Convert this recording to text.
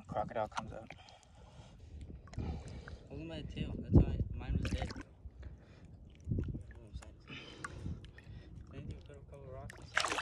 crocodile comes out. Look at my tail. That's why mine was dead. Maybe put a couple rocks inside.